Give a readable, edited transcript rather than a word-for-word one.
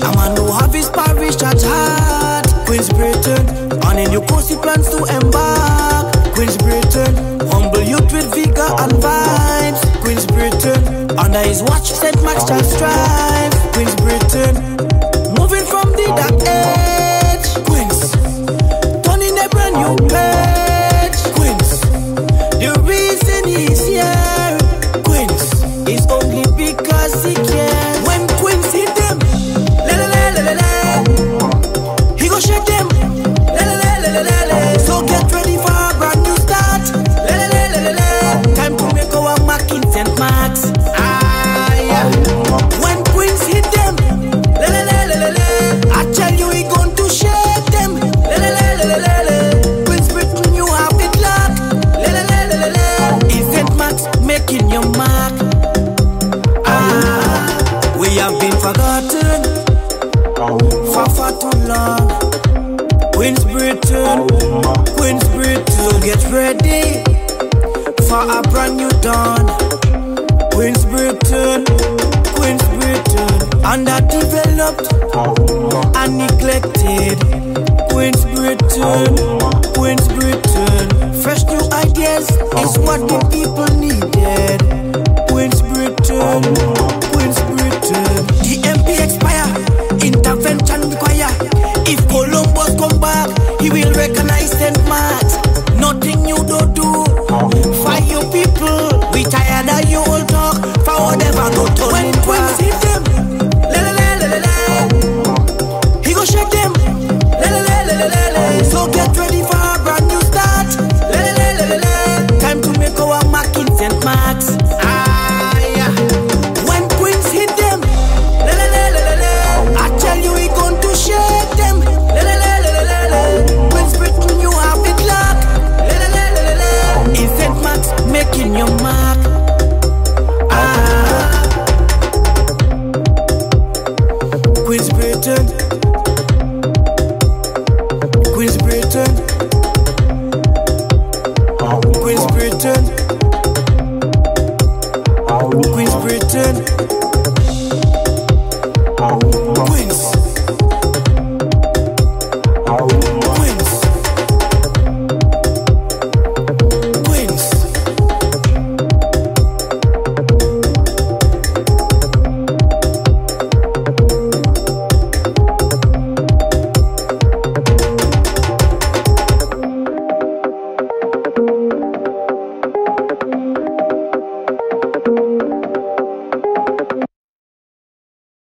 A man who have his parish at heart. Queen's Britton, on a new course he plans to embark. Queen's Britton, humble youth with vigor and vibes. Queen's Britton, under his watch St. Max shall strive. Queen's Britton, moving from the dark age. Queen's, turning a brand new page. Queen's, the reason he's here. Queen's, is only because he cares. When Queen's hit them, he go shake them. So get ready for a brand new start. Time to make our mark in St. Max. When Queen's hit them, I tell you he going to shake them. Queen's Britton, you have it locked. In St. Max, making your mark. We have been forgotten for far too long. Queen's Britton, Queen's Britton. So get ready for a brand new dawn. Queen's Britton, Queen's Britton. Underdeveloped and neglected. Queen's Britton, Queen's Britton. Fresh new ideas is what the people needed. Queen's Britton, Queen's Britton. The MP expire, intervention require. If Columbus come back, he will recognize St. Max. Nothing you don't do for your people. We tired of your old talk for whatever no turn. When Queen's hit them, he go shake them. So get ready for a brand new start. Time to make our mark in St. Max. When Queen's hit them, I tell you he going to shake them. Queen's Britton, you have it locked. In St. Max, making your mark. Queen's Britton, Queen's Britton, Queen's Britton, Queen's Britton, Queen's.